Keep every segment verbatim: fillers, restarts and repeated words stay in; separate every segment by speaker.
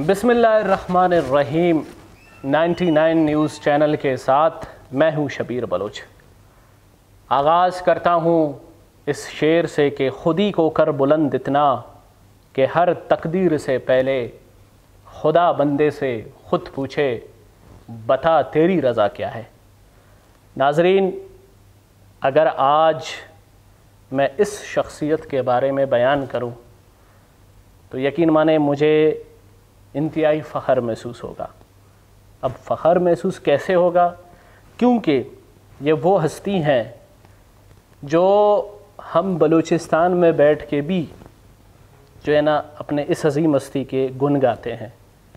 Speaker 1: बिस्मिल्लाहिर्रहमानिर्रहीम ninety nine news channel के साथ मैं हूँ शबीर बलोच। आगाज़ करता हूँ इस शेर से कि खुदी को कर बुलंद इतना कि हर तकदीर से पहले खुदा बंदे से ख़ुद पूछे बता तेरी रज़ा क्या है। नाज़रीन, अगर आज मैं इस शख्सियत के बारे में बयान करूँ तो यकीन माने मुझे इंतहाई फ़ख्र महसूस होगा। अब फ़ख्र महसूस कैसे होगा? क्योंकि ये वो हस्ती हैं जो हम बलूचिस्तान में बैठ के भी जो है ना अपने इस अज़ीम हस्ती के गुन गाते हैं।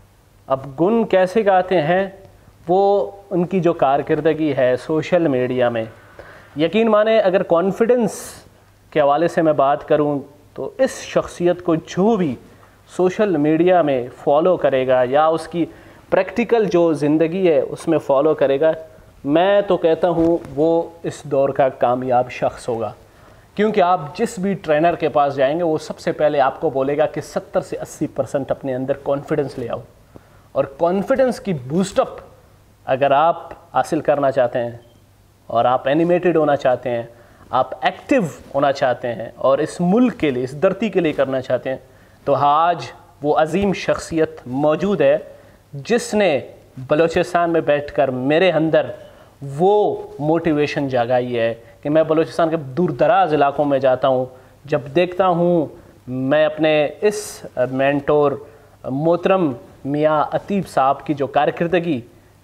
Speaker 1: अब गुन कैसे गाते हैं? वो उनकी जो कारकर्दगी है सोशल मीडिया में, यकीन माने अगर कॉन्फिडेंस के हवाले से मैं बात करूं तो इस शख्सियत को जो भी सोशल मीडिया में फॉलो करेगा या उसकी प्रैक्टिकल जो ज़िंदगी है उसमें फ़ॉलो करेगा, मैं तो कहता हूँ वो इस दौर का कामयाब शख्स होगा। क्योंकि आप जिस भी ट्रेनर के पास जाएंगे वो सबसे पहले आपको बोलेगा कि सत्तर से अस्सी परसेंट अपने अंदर कॉन्फिडेंस ले आओ। और कॉन्फिडेंस की बूस्टअप अगर आप हासिल करना चाहते हैं और आप एनिमेटेड होना चाहते हैं, आप एक्टिव होना चाहते हैं और इस मुल्क के लिए, इस धरती के लिए करना चाहते हैं, तो आज वो अजीम शख्सियत मौजूद है जिसने बलूचिस्तान में बैठकर मेरे अंदर वो मोटिवेशन जगाई है कि मैं बलूचिस्तान के दूर दराज इलाकों में जाता हूँ, जब देखता हूँ मैं अपने इस मेंटोर मोहतरम मियाँ अतीक साहब की जो कारकर्दगी,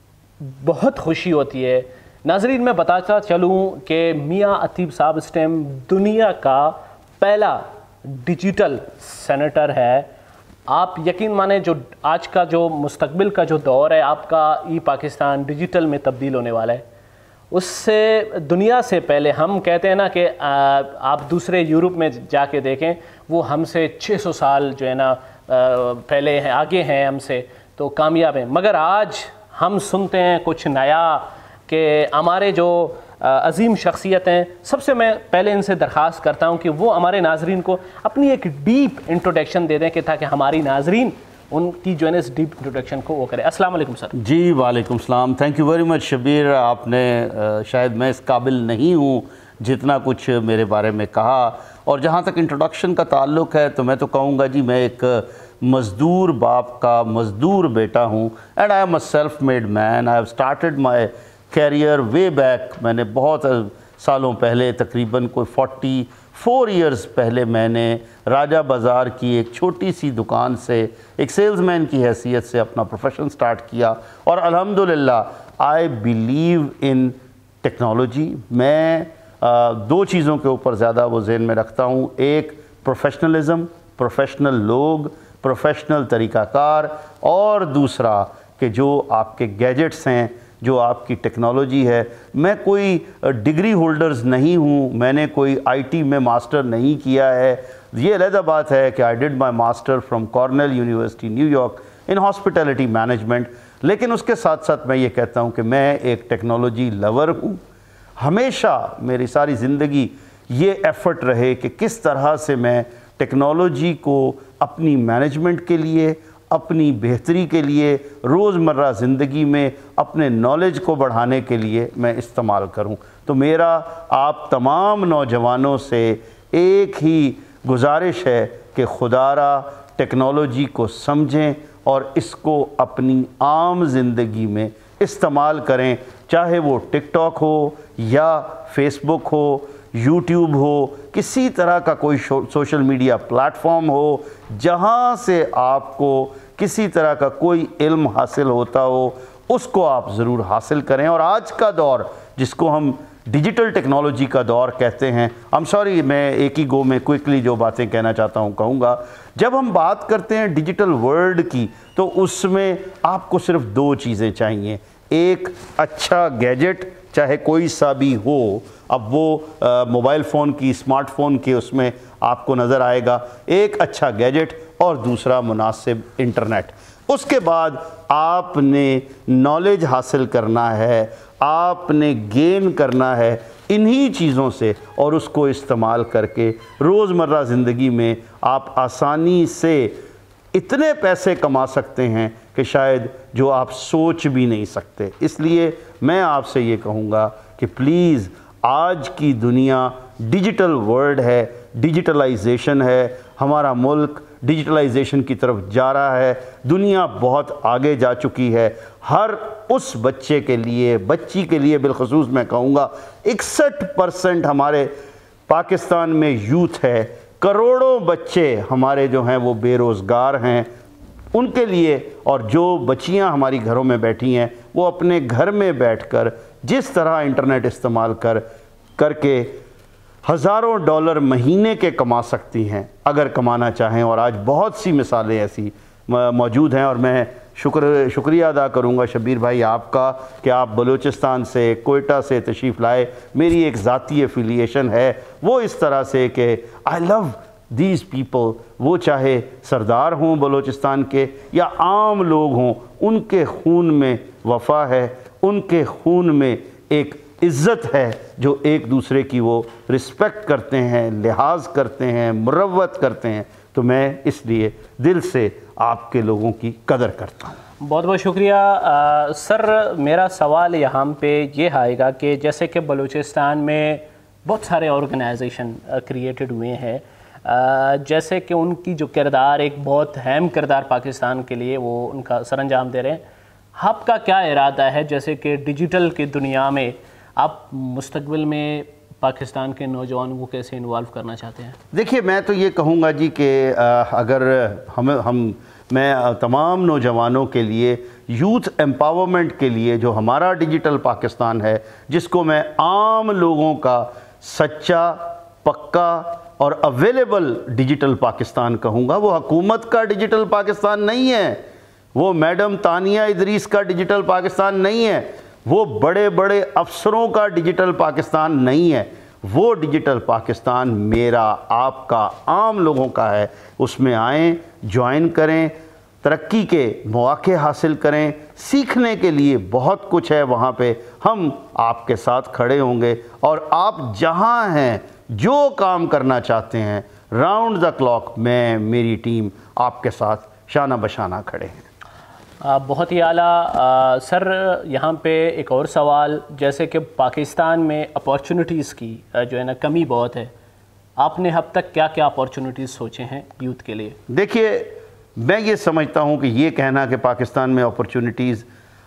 Speaker 1: बहुत खुशी होती है। नाज़रीन, मैं बताता चलूँ कि मियाँ अतीक साहब इस टाइम दुनिया का पहला डिजिटल सेनेटर है। आप यकीन माने जो आज का जो मुस्तकबिल का जो दौर है, आपका ई पाकिस्तान डिजिटल में तब्दील होने वाला है। उससे दुनिया से पहले हम कहते हैं ना कि आप दूसरे यूरोप में जाके देखें, वो हमसे छह सौ साल जो है ना पहले हैं, आगे हैं हमसे, तो कामयाब हैं। मगर आज हम सुनते हैं कुछ नया कि हमारे जो अजीम शख्सियत हैं, सबसे मैं पहले इनसे दरख्वास्त करता हूं कि वो हमारे नाजरीन को अपनी एक डीप इंट्रोडक्शन दे दें कि ताकि हमारी नाजरीन उनकी जो है इस डीप इंट्रोडक्शन को वो करें। अस्सलाम वालेकुम सर।
Speaker 2: जी वालेकुम सलाम। Thank you very much Shabbir. आपने शायद मैं इस काबिल नहीं हूँ जितना कुछ मेरे बारे में कहा, और जहाँ तक इंट्रोडक्शन का ताल्लुक़ है तो मैं तो कहूँगा जी मैं एक मज़दूर बाप का मज़दूर बेटा हूँ। And I am a self made man. I have started my career way back. मैंने बहुत सालों पहले, तकरीबन कोई फोर्टी फोर ईयर्स पहले, मैंने राजा बाज़ार की एक छोटी सी दुकान से एक सेल्समैन की हैसियत से अपना प्रोफेशन स्टार्ट किया। और अल्हम्दुलिल्लाह आई बिलीव इन टेक्नोलॉजी। मैं आ, दो चीज़ों के ऊपर ज़्यादा वो ज़हन में रखता हूँ। एक प्रोफेशनलिज़म, प्रोफेशनल लोग, प्रोफेशनल तरीक़ाकार, और दूसरा कि जो आपके गैजेट्स हैं, जो आपकी टेक्नोलॉजी है। मैं कोई डिग्री होल्डर्स नहीं हूँ, मैंने कोई आईटी में मास्टर नहीं किया है। ये अलग बात है कि I did my master from Cornell university New York in hospitality management. लेकिन उसके साथ साथ मैं ये कहता हूँ कि मैं एक टेक्नोलॉजी लवर हूँ। हमेशा मेरी सारी ज़िंदगी ये एफ़र्ट रहे कि किस तरह से मैं टेक्नोलॉजी को अपनी मैनेजमेंट के लिए, अपनी बेहतरी के लिए, रोज़मर्रा ज़िंदगी में अपने नॉलेज को बढ़ाने के लिए मैं इस्तेमाल करूं। तो मेरा आप तमाम नौजवानों से एक ही गुजारिश है कि खुदारा टेक्नोलॉजी को समझें और इसको अपनी आम ज़िंदगी में इस्तेमाल करें। चाहे वो टिकटॉक हो या फेसबुक हो, यूट्यूब हो, किसी तरह का कोई सोशल मीडिया प्लेटफॉर्म हो, जहाँ से आपको किसी तरह का कोई इल्म हासिल होता हो, उसको आप ज़रूर हासिल करें। और आज का दौर जिसको हम डिजिटल टेक्नोलॉजी का दौर कहते हैं, आई एम सॉरी मैं एक ही गो में क्विकली जो बातें कहना चाहता हूँ कहूँगा। जब हम बात करते हैं डिजिटल वर्ल्ड की तो उसमें आपको सिर्फ दो चीज़ें चाहिए। एक अच्छा गैजेट, चाहे कोई सा भी हो, अब वो मोबाइल फ़ोन की, स्मार्टफोन के उसमें आपको नज़र आएगा, एक अच्छा गैजेट, और दूसरा मुनासिब इंटरनेट। उसके बाद आपने नॉलेज हासिल करना है, आपने गेन करना है इन्हीं चीज़ों से, और उसको इस्तेमाल करके रोज़मर्रा ज़िंदगी में आप आसानी से اتنے پیسے کما سکتے ہیں کہ شاید جو آپ سوچ بھی نہیں سکتے۔ اس لیے میں آپ سے یہ کہوں گا کہ پلیز، آج کی دنیا ڈیجیٹل ورلڈ ہے، ڈیجیٹلائزیشن ہے، ہمارا ملک ڈیجیٹلائزیشن کی طرف جا رہا ہے، دنیا بہت آگے جا چکی ہے۔ ہر اس بچے کے لیے، بچی کے لیے بالخصوص میں کہوں گا، اکسٹھ پرسنٹ ہمارے پاکستان میں یوتھ ہے، کروڑوں بچے ہمارے جو ہیں وہ بے روزگار ہیں، ان کے لیے، اور جو بچیاں ہماری گھروں میں بیٹھی ہیں وہ اپنے گھر میں بیٹھ کر جس طرح انٹرنیٹ استعمال کر کر کے ہزاروں ڈالر مہینے کے کما سکتی ہیں اگر کمانا چاہیں، اور آج بہت سی مثالیں ایسی موجود ہیں۔ اور میں شکر شکریہ ادا کروں گا شبیر بھائی آپ کا کہ آپ بلوچستان سے، کوئٹہ سے تشریف لائے۔ میری ایک ذاتی ایفیلیشن ہے وہ اس طرح سے کہ آئی لو دیز پیپل، وہ چاہے سردار ہوں بلوچستان کے یا عام لوگ ہوں، ان کے خون میں وفا ہے، ان کے خون میں ایک عزت ہے، جو ایک دوسرے کی وہ رسپیکٹ کرتے ہیں، لحاظ کرتے ہیں، مروت کرتے ہیں۔ تو میں اس لیے دل سے آپ کے لوگوں کی قدر کرتا ہوں۔
Speaker 1: بہت بہت شکریہ سر۔ میرا سوال یہاں پہ یہ آئے گا کہ جیسے کہ بلوچستان میں بہت سارے آرگنائزیشن کریٹڈ ہوئے ہیں، جیسے کہ ان کی جو کردار، ایک بہت اہم کردار پاکستان کے لیے وہ ان کا سر انجام دے رہے ہیں۔ آپ کا کیا ارادہ ہے جیسے کہ ڈیجیٹل کی دنیا میں آپ مستقبل میں پاکستان کے نوجوانوں کو کیسے انوالو کرنا چاہتے ہیں؟
Speaker 2: دیکھیے، میں تو یہ کہوں گا جی کہ اگر ہم ہم میں تمام نوجوانوں کے لیے یوتھ ایمپاورمنٹ کے لیے جو ہمارا ڈیجیٹل پاکستان ہے، جس کو میں عام لوگوں کا سچا، پکا اور اویلیبل ڈیجیٹل پاکستان کہوں گا، وہ حکومت کا ڈیجیٹل پاکستان نہیں ہے، وہ میڈم تانیہ ادریس کا ڈیجیٹل پاکستان نہیں ہے، وہ بڑے بڑے افسروں کا ڈیجیٹل پاکستان نہیں ہے، وہ ڈیجیٹل پاکستان میرا، آپ کا، عام لوگوں کا ہے۔ اس میں آئیں، جوائن کریں، ترقی کے مواقع حاصل کریں، سیکھنے کے لیے بہت کچھ ہے وہاں پہ، ہم آپ کے ساتھ کھڑے ہوں گے، اور آپ جہاں ہیں، جو کام کرنا چاہتے ہیں، راؤنڈ دا کلاک میں، میری ٹیم آپ کے ساتھ شانہ بشانہ کھڑے ہیں۔
Speaker 1: بہت ہی اعلیٰ سر۔ یہاں پہ ایک اور سوال، جیسے کہ پاکستان میں اپارچونٹیز کی جو ہے نا کمی بہت ہے، آپ نے اب تک کیا کیا اپارچونٹیز سوچے ہیں یوتھ کے لیے؟
Speaker 2: دیکھیے، میں یہ سمجھتا ہوں کہ یہ کہنا کہ پاکستان میں اپارچونٹیز،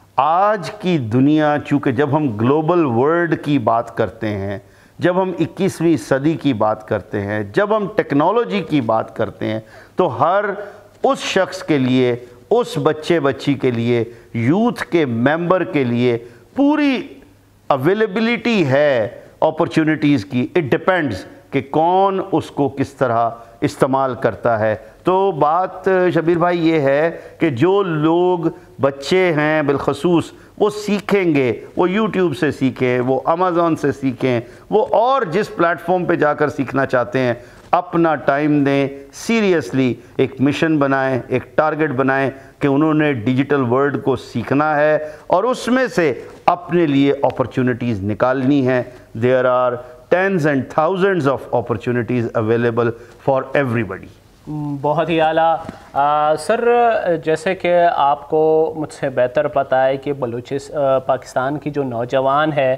Speaker 2: آج کی دنیا، چونکہ جب ہم گلوبل ورلڈ کی بات کرتے ہیں، جب ہم اکیسویں صدی کی بات کرتے ہیں، جب ہم ٹیکنالوجی کی بات کرتے ہیں، تو ہر اس شخص کے لیے، اس بچے بچی کے لیے، یوتھ کے ممبر کے لیے پوری اویلیبلٹی ہے اپرچونٹیز کی۔ اٹ ڈیپینڈز کہ کون اس کو کس طرح استعمال کرتا ہے۔ تو بات شبیر بھائی یہ ہے کہ جو لوگ بچے ہیں بالخصوص، وہ سیکھیں گے، وہ یوٹیوب سے سیکھیں، وہ امیزون سے سیکھیں، وہ اور جس پلیٹ فارم پہ جا کر سیکھنا چاہتے ہیں، اپنا ٹائم دیں، سیریسلی ایک مشن بنائیں، ایک ٹارگٹ بنائیں کہ انہوں نے ڈیجیٹل ورلڈ کو سیکھنا ہے اور اس میں سے اپنے لیے اپرچونٹیز نکالنی ہیں۔ There are tens and thousands of opportunities available for everybody.
Speaker 1: بہت ہی اعلیٰ سر۔ جیسے کہ آپ کو مجھ سے بہتر پتہ ہے کہ بلوچس پاکستان کی جو نوجوان ہے،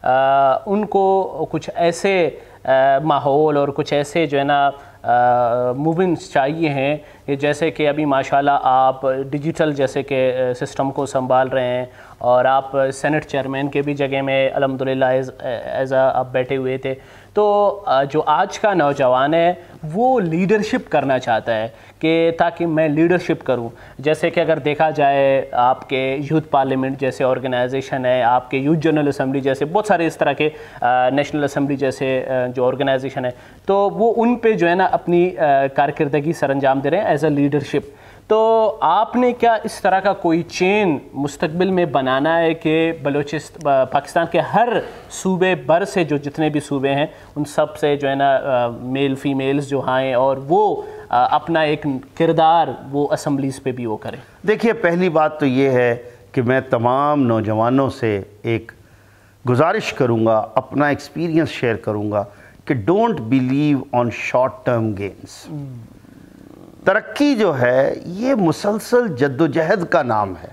Speaker 1: ان کو کچھ ایسے ماحول اور کچھ ایسے جو ہے نا موومنٹس چاہیے ہیں کہ جیسے کہ ابھی ماشاءاللہ آپ ڈیجیٹل جیسے کہ سسٹم کو سنبھال رہے ہیں، اور آپ سینٹ چیئرمین کے بھی جگہ میں الحمدللہ ایز ایز آپ بیٹھے ہوئے تھے۔ تو جو آج کا نوجوان ہے وہ لیڈرشپ کرنا چاہتا ہے کہ تاکہ میں لیڈرشپ کروں، جیسے کہ اگر دیکھا جائے آپ کے یوتھ پارلیمنٹ جیسے آرگنائزیشن ہے، آپ کے یوتھ جنرل اسمبلی جیسے بہت سارے اس طرح کے نیشنل اسمبلی جیسے جو آرگنائزیشن ہے، تو وہ ان پہ جو ہے نا اپنی کارکردگی سر انجام دے رہے ہیں ایز اے لیڈرشپ۔ تو آپ نے کیا اس طرح کا کوئی چین مستقبل میں بنانا ہے کہ بلوچستان پاکستان کے ہر صوبے بھر سے جو جتنے بھی صوبے ہیں ان سب سے جو ہے نا میل فیمیلز جو ہیں اور وہ اپنا ایک کردار وہ اسمبلیز پہ بھی وہ کریں؟
Speaker 2: دیکھیے، پہلی بات تو یہ ہے کہ میں تمام نوجوانوں سے ایک گزارش کروں گا، اپنا ایکسپیرینس شیئر کروں گا کہ don't believe on short term gains. ترقی جو ہے یہ مسلسل جد و جہد کا نام ہے،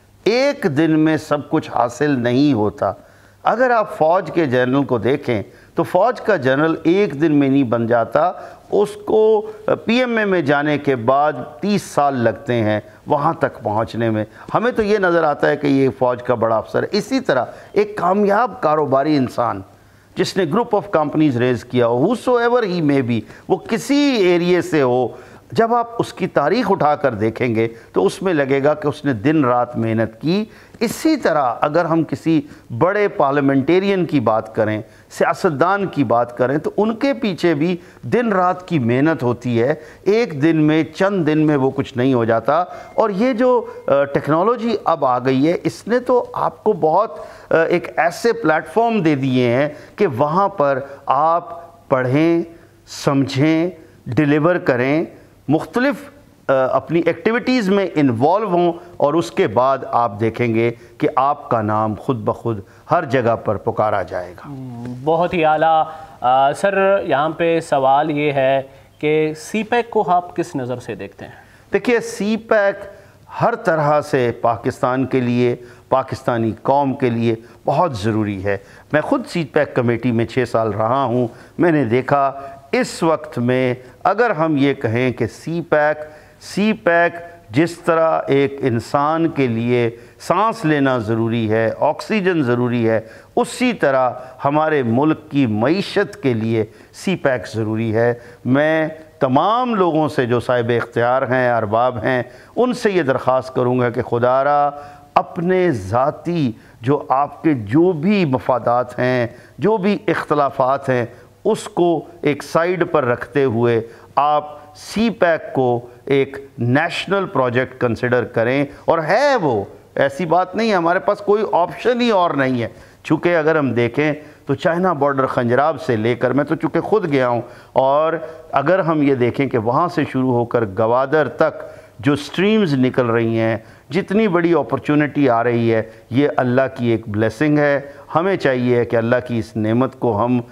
Speaker 2: ایک دن میں سب کچھ حاصل نہیں ہوتا۔ اگر آپ فوج کے جنرل کو دیکھیں تو فوج کا جنرل ایک دن میں نہیں بن جاتا، اس کو پی ایم اے میں جانے کے بعد تیس سال لگتے ہیں وہاں تک پہنچنے میں۔ ہمیں تو یہ نظر آتا ہے کہ یہ فوج کا بڑا افسر ہے۔ اسی طرح ایک کامیاب کاروباری انسان جس نے گروپ آف کمپنیز ریز کیا ہو، ہو ایور ہی میں بھی، وہ کسی ایریے سے ہو، جب آپ اس کی تاریخ اٹھا کر دیکھیں گے تو اس میں لگے گا کہ اس نے دن رات محنت کی۔ اسی طرح اگر ہم کسی بڑے پارلیمنٹیرین کی بات کریں، سیاستدان کی بات کریں، تو ان کے پیچھے بھی دن رات کی محنت ہوتی ہے، ایک دن میں چند دن میں وہ کچھ نہیں ہو جاتا۔ اور یہ جو ٹیکنالوجی اب آ گئی ہے، اس نے تو آپ کو بہت ایک ایسے پلیٹ فارم دے دیے ہیں کہ وہاں پر آپ پڑھیں، سمجھیں، ڈیلیور کریں، مختلف اپنی ایکٹیویٹیز میں انوالو ہوں، اور اس کے بعد آپ دیکھیں گے کہ آپ کا نام خود بخود ہر جگہ پر پکارا جائے گا۔
Speaker 1: بہت ہی اعلیٰ۔ سر یہاں پہ سوال یہ ہے کہ سی پیک کو آپ کس نظر سے دیکھتے ہیں؟
Speaker 2: دیکھیے، سی پیک ہر طرح سے پاکستان کے لیے، پاکستانی قوم کے لیے بہت ضروری ہے۔ میں خود سی پیک کمیٹی میں چھ سال رہا ہوں، میں نے دیکھا اس وقت میں اگر ہم یہ کہیں کہ سی پیک سی پیک جس طرح ایک انسان کے لیے سانس لینا ضروری ہے، آکسیجن ضروری ہے، اسی طرح ہمارے ملک کی معیشت کے لیے سی پیک ضروری ہے۔ میں تمام لوگوں سے جو صاحب اختیار ہیں، ارباب ہیں، ان سے یہ درخواست کروں گا کہ خدا را اپنے ذاتی جو آپ کے جو بھی مفادات ہیں، جو بھی اختلافات ہیں، اس کو ایک سائیڈ پر رکھتے ہوئے آپ سی پیک کو ایک نیشنل پروجیکٹ کنسیڈر کریں۔ اور ہے وہ ایسی بات نہیں ہے، ہمارے پاس کوئی آپشن ہی اور نہیں ہے، چونکہ اگر ہم دیکھیں تو چائنا بارڈر خنجراب سے لے کر، میں تو چونکہ خود گیا ہوں، اور اگر ہم یہ دیکھیں کہ وہاں سے شروع ہو کر گوادر تک جو سٹریمز نکل رہی ہیں، جتنی بڑی اپرچونٹی آ رہی ہے، یہ اللہ کی ایک بلیسنگ ہے۔ ہمیں چاہیے کہ اللہ کی اس نعمت کو ہم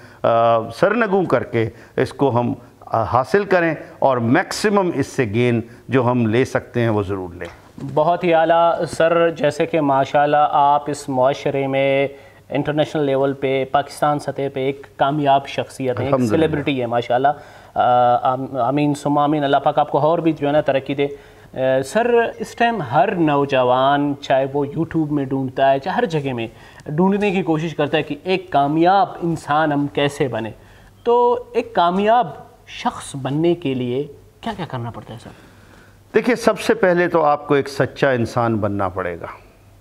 Speaker 2: سرنگوں کر کے اس کو ہم حاصل کریں، اور میکسیمم اس سے گین جو ہم لے سکتے ہیں وہ ضرور لیں۔
Speaker 1: بہت ہی اعلیٰ سر، جیسے کہ ماشاءاللہ آپ اس معاشرے میں انٹرنیشنل لیول پہ، پاکستان سطح پہ ایک کامیاب شخصیت ہیں، ایک سیلیبریٹی ہے ماشاءاللہ، آمین ثم آمین، اللہ پاک آپ کو اور بھی جو ہے نا ترقی دے۔ سر اس ٹائم ہر نوجوان چاہے وہ یوٹیوب میں ڈھونڈتا ہے، چاہے ہر جگہ میں ڈھونڈنے کی کوشش کرتا ہے کہ ایک کامیاب انسان ہم کیسے بنے، تو ایک کامیاب شخص بننے کے لیے کیا کیا کرنا پڑتا ہے سر؟
Speaker 2: دیکھیے، سب سے پہلے تو آپ کو ایک سچا انسان بننا پڑے گا۔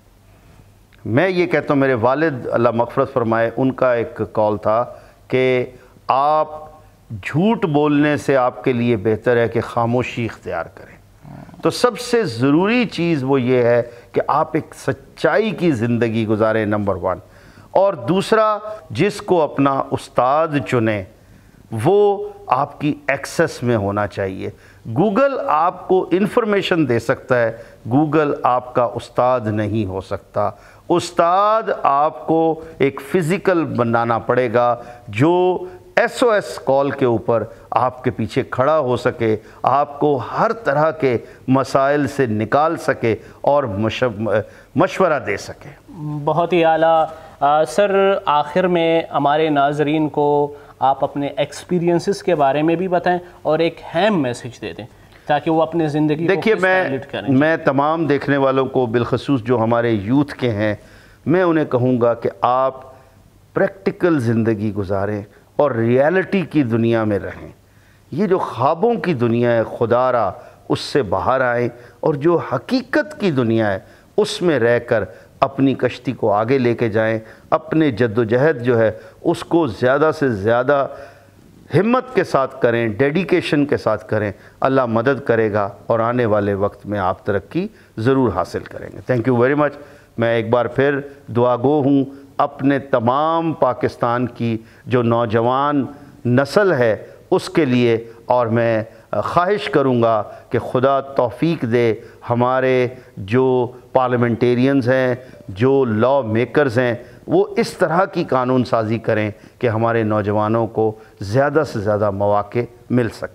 Speaker 2: میں یہ کہتا ہوں، میرے والد اللہ مغفرت فرمائے، ان کا ایک قول تھا کہ آپ جھوٹ بولنے سے آپ کے لیے بہتر ہے کہ خاموشی اختیار کریں۔ تو سب سے ضروری چیز وہ یہ ہے کہ آپ ایک سچائی کی زندگی گزاریں، نمبر ون۔ اور دوسرا، جس کو اپنا استاد چنیں وہ آپ کی ایکسس میں ہونا چاہیے۔ گوگل آپ کو انفارمیشن دے سکتا ہے، گوگل آپ کا استاد نہیں ہو سکتا۔ استاد آپ کو ایک فزیکل بنانا پڑے گا جو ایس او ایس کال کے اوپر آپ کے پیچھے کھڑا ہو سکے، آپ کو ہر طرح کے مسائل سے نکال سکے اور مشورہ دے سکے۔
Speaker 1: بہت ہی اعلیٰ سر، آخر میں ہمارے ناظرین کو آپ اپنے ایکسپیرینسز کے بارے میں بھی بتائیں اور ایک ہیم میسیج دے دیں تاکہ وہ اپنے زندگی
Speaker 2: دیکھیے، میں میں تمام دیکھنے والوں کو، بالخصوص جو ہمارے یوتھ کے ہیں، میں انہیں کہوں گا کہ آپ پریکٹیکل زندگی گزاریں اور ریالٹی کی دنیا میں رہیں۔ یہ جو خوابوں کی دنیا ہے، خدا را اس سے باہر آئیں، اور جو حقیقت کی دنیا ہے اس میں رہ کر اپنی کشتی کو آگے لے کے جائیں۔ اپنے جد و جہد جو ہے اس کو زیادہ سے زیادہ ہمت کے ساتھ کریں، ڈیڈیکیشن کے ساتھ کریں، اللہ مدد کرے گا اور آنے والے وقت میں آپ ترقی ضرور حاصل کریں گے۔ Thank you very much. میں ایک بار پھر دعا گو ہوں اپنے تمام پاکستان کی جو نوجوان نسل ہے اس کے لیے، اور میں خواہش کروں گا کہ خدا توفیق دے ہمارے جو پارلیمنٹیرینز ہیں، جو لا میکرز ہیں، وہ اس طرح کی قانون سازی کریں کہ ہمارے نوجوانوں کو زیادہ سے زیادہ مواقع مل سکیں۔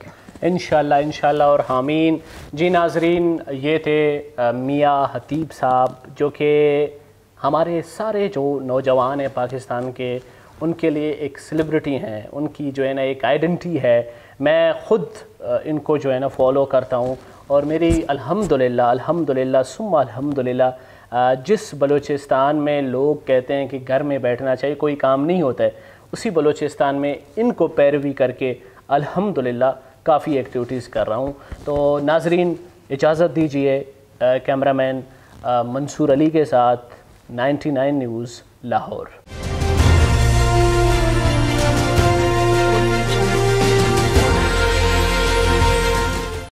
Speaker 1: انشاءاللہ انشاءاللہ اور حامین. جی ناظرین، یہ تھے میاں حتیب صاحب جو کہ ہمارے سارے جو نوجوان ہیں پاکستان کے، ان کے لیے ایک سیلیبریٹی ہیں، ان کی جو ہے نا ایک آئیڈنٹی ہے. میں خود ان کو جو ہے نا فالو کرتا ہوں، اور میری الحمدللہ الحمدللہ ثم الحمدللہ جس بلوچستان میں لوگ کہتے ہیں کہ گھر میں بیٹھنا چاہیے، کوئی کام نہیں ہوتا ہے، اسی بلوچستان میں ان کو پیروی کر کے الحمدللہ کافی ایکٹیویٹیز کر رہا ہوں. تو ناظرین اجازت دیجیے کیمرہ مین منصور علی کے ساتھ نائنٹی نائن نیوز لاہور.